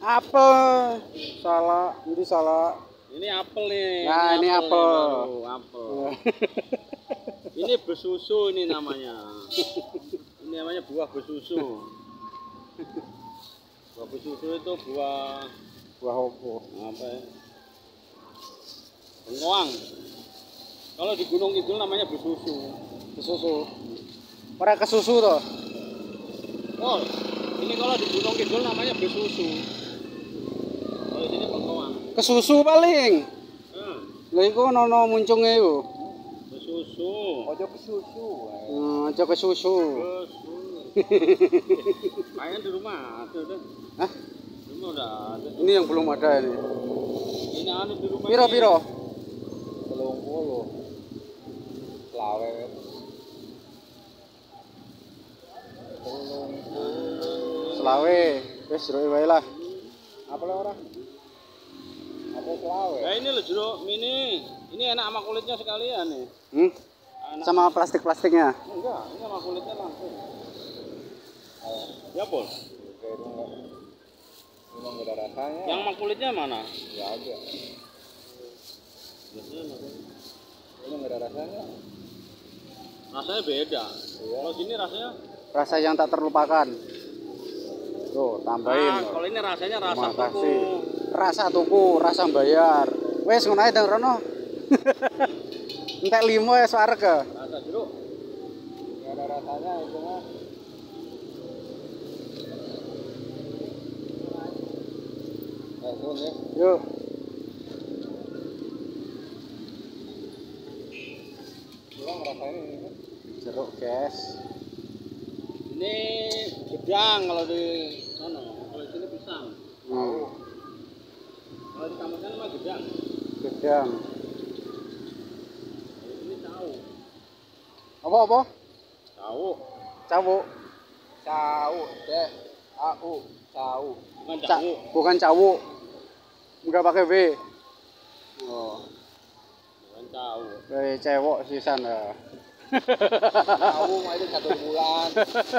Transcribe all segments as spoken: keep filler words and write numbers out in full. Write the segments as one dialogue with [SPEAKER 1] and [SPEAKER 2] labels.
[SPEAKER 1] Apel. Salah, ini salah.
[SPEAKER 2] Ini apel nih.
[SPEAKER 1] Nah, ini apel.
[SPEAKER 2] Baru, apel. Ini besusu ini namanya. Ini namanya buah besusu. Buah besusu itu buah
[SPEAKER 1] Buah apa?
[SPEAKER 2] apa ya? Bengkoang. Kalau di Gunung Kidul namanya besusu.
[SPEAKER 1] Kesusu. Ora kesusu toh.
[SPEAKER 2] Oh, ini kalau di Gunung Kidul namanya besusu. Kalau di sini bengkoang.
[SPEAKER 1] Kesusu paling.
[SPEAKER 2] Hmm.
[SPEAKER 1] Lha iku ono muncunge iku.
[SPEAKER 2] Besusu.
[SPEAKER 1] Ojo kesusu. Hmm, ojo kesusu.
[SPEAKER 2] Besusu. Kayaknya di rumah ada deh.
[SPEAKER 1] Hah?
[SPEAKER 2] Di rumah udah ada.
[SPEAKER 1] Ini yang belum ada ini.
[SPEAKER 2] Ini anu di rumah.
[SPEAKER 1] Piro piro?
[SPEAKER 2] Telung puluh. Selawe.
[SPEAKER 1] Selawe. Wis roe wae lah.
[SPEAKER 2] Apa lah ora? Apa selawe? Nah ini loh jeruk mini. Ini enak sama kulitnya sekalian nih.
[SPEAKER 1] Hmm?
[SPEAKER 2] Enak.
[SPEAKER 1] Sama plastik-plastiknya.
[SPEAKER 2] Enggak, ini sama kulitnya langsung. Ya pol.
[SPEAKER 3] Memang gak ada rasanya.
[SPEAKER 2] Yang sama kulitnya mana?
[SPEAKER 3] Ya ada. Ini gak ada rasanya.
[SPEAKER 2] Rasanya beda.
[SPEAKER 3] Iya.
[SPEAKER 2] Kalau sini rasanya.
[SPEAKER 1] Rasa yang tak terlupakan. Tuh, tambahin.
[SPEAKER 2] Ah, kalau ini rasanya rasa
[SPEAKER 1] Terima
[SPEAKER 2] tuku.
[SPEAKER 1] kasih. Rasa tuku, rasa bayar. Wes ngono ae Dang Rono. Entek limo ya sarek ya.
[SPEAKER 2] Rasa jeruk.
[SPEAKER 3] Gak ada rasanya itu mah. Langsung ya.
[SPEAKER 1] Yuk.
[SPEAKER 3] Bilang rasain ini.
[SPEAKER 1] Jeruk, guys.
[SPEAKER 2] Ini gedang kalau di sana. Kalau di sini pisang.
[SPEAKER 1] Hmm.
[SPEAKER 2] Kalau di kampung sana mah gedang.
[SPEAKER 1] Gedang.
[SPEAKER 2] Ini tahu.
[SPEAKER 1] Apa apa?
[SPEAKER 2] Tahu.
[SPEAKER 1] Cawuk.
[SPEAKER 3] Cau, deh. Au, cau.
[SPEAKER 2] Bukan
[SPEAKER 1] Ca
[SPEAKER 2] tahu.
[SPEAKER 1] bukan cawuk. Enggak pakai W. Oh.
[SPEAKER 2] Bukan tahu.
[SPEAKER 1] Kayak cewek sisan ya.
[SPEAKER 3] Cau mah itu catur bulan.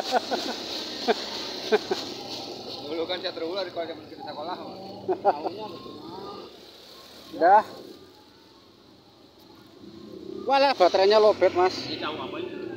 [SPEAKER 3] Dulu kan catur bulan di kalau kita sekolah.
[SPEAKER 2] Tahunya betul.
[SPEAKER 1] Dah. Walah baterainya lobet, Mas.
[SPEAKER 2] Ini tahu apa ini?